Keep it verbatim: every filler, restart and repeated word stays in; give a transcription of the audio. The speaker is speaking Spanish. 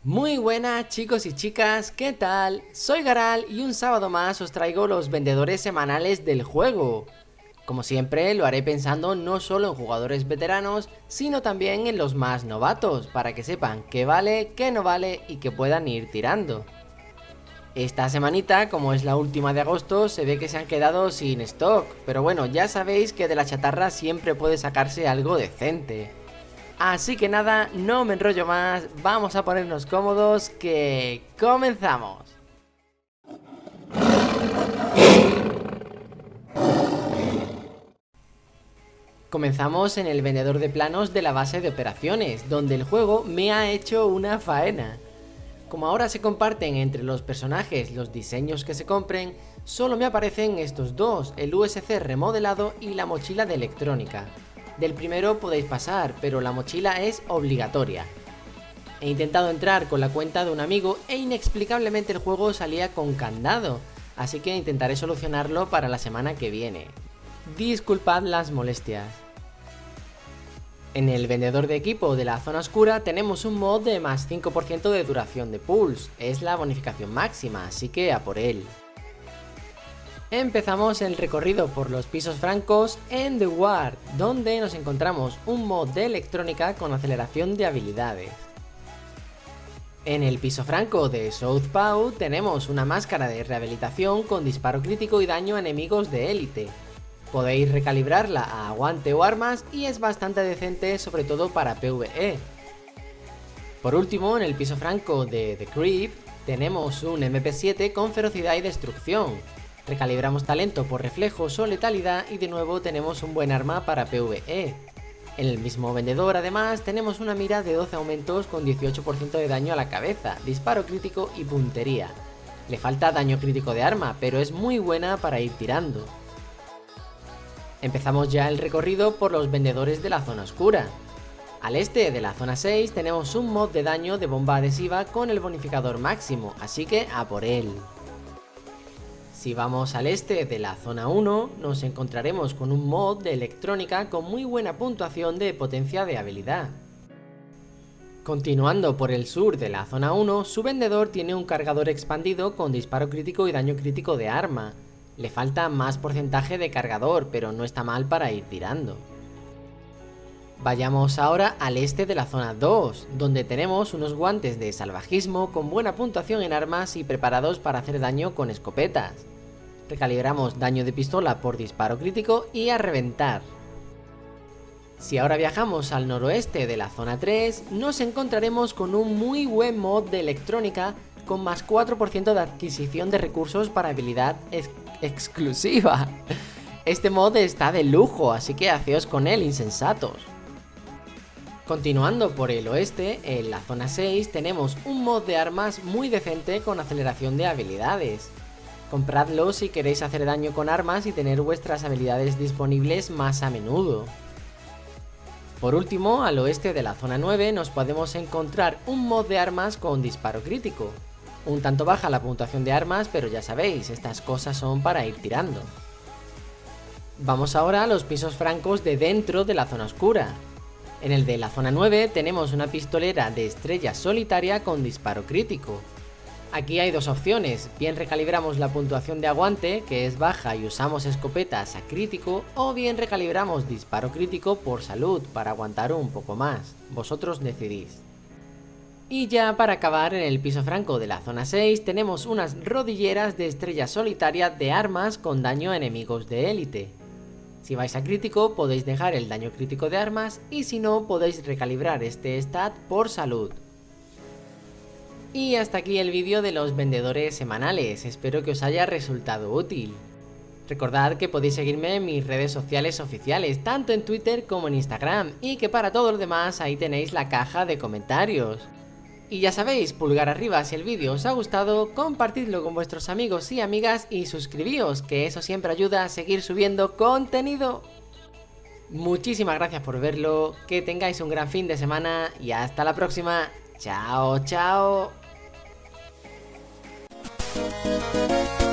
Muy buenas chicos y chicas, ¿qué tal? Soy Garal y un sábado más os traigo los vendedores semanales del juego. Como siempre lo haré pensando no solo en jugadores veteranos, sino también en los más novatos, para que sepan qué vale, qué no vale y que puedan ir tirando. Esta semanita, como es la última de agosto, se ve que se han quedado sin stock, pero bueno, ya sabéis que de la chatarra siempre puede sacarse algo decente. Así que nada, no me enrollo más, vamos a ponernos cómodos, que comenzamos. Comenzamos en el vendedor de planos de la base de operaciones, donde el juego me ha hecho una faena. Como ahora se comparten entre los personajes los diseños que se compren, solo me aparecen estos dos, el U S C remodelado y la mochila de electrónica. Del primero podéis pasar, pero la mochila es obligatoria. He intentado entrar con la cuenta de un amigo e inexplicablemente el juego salía con candado, así que intentaré solucionarlo para la semana que viene. Disculpad las molestias. En el vendedor de equipo de la zona oscura tenemos un mod de más cinco por ciento de duración de pulse, es la bonificación máxima, así que a por él. Empezamos el recorrido por los pisos francos en The Ward, donde nos encontramos un mod de electrónica con aceleración de habilidades. En el piso franco de Southpaw tenemos una máscara de rehabilitación con disparo crítico y daño a enemigos de élite. Podéis recalibrarla a aguante o armas y es bastante decente, sobre todo para PvE. Por último, en el piso franco de The Creep tenemos un M P siete con ferocidad y destrucción. Recalibramos talento por reflejos o letalidad y de nuevo tenemos un buen arma para PvE. En el mismo vendedor además tenemos una mira de doce aumentos con dieciocho por ciento de daño a la cabeza, disparo crítico y puntería. Le falta daño crítico de arma, pero es muy buena para ir tirando. Empezamos ya el recorrido por los vendedores de la zona oscura. Al este de la zona seis tenemos un mod de daño de bomba adhesiva con el bonificador máximo, así que a por él. Si vamos al este de la zona uno, nos encontraremos con un mod de electrónica con muy buena puntuación de potencia de habilidad. Continuando por el sur de la zona uno, su vendedor tiene un cargador expandido con disparo crítico y daño crítico de arma. Le falta más porcentaje de cargador, pero no está mal para ir tirando. Vayamos ahora al este de la zona dos, donde tenemos unos guantes de salvajismo con buena puntuación en armas y preparados para hacer daño con escopetas. Recalibramos daño de pistola por disparo crítico y a reventar. Si ahora viajamos al noroeste de la zona tres, nos encontraremos con un muy buen mod de electrónica con más cuatro por ciento de adquisición de recursos para habilidad ex exclusiva. Este mod está de lujo, así que haceos con él, insensatos. Continuando por el oeste, en la zona seis tenemos un mod de armas muy decente con aceleración de habilidades. Compradlo si queréis hacer daño con armas y tener vuestras habilidades disponibles más a menudo. Por último, al oeste de la zona nueve nos podemos encontrar un mod de armas con disparo crítico. Un tanto baja la puntuación de armas, pero ya sabéis, estas cosas son para ir tirando. Vamos ahora a los pisos francos de dentro de la zona oscura. En el de la zona nueve tenemos una pistolera de estrella solitaria con disparo crítico. Aquí hay dos opciones, bien recalibramos la puntuación de aguante, que es baja y usamos escopetas a crítico, o bien recalibramos disparo crítico por salud, para aguantar un poco más. Vosotros decidís. Y ya para acabar, en el piso franco de la zona seis tenemos unas rodilleras de estrella solitaria de armas con daño a enemigos de élite. Si vais a crítico podéis dejar el daño crítico de armas y si no podéis recalibrar este stat por salud. Y hasta aquí el vídeo de los vendedores semanales, espero que os haya resultado útil. Recordad que podéis seguirme en mis redes sociales oficiales, tanto en Twitter como en Instagram, y que para todo lo demás ahí tenéis la caja de comentarios. Y ya sabéis, pulgar arriba si el vídeo os ha gustado, compartidlo con vuestros amigos y amigas y suscribíos, que eso siempre ayuda a seguir subiendo contenido. Muchísimas gracias por verlo, que tengáis un gran fin de semana y hasta la próxima. Chao, chao.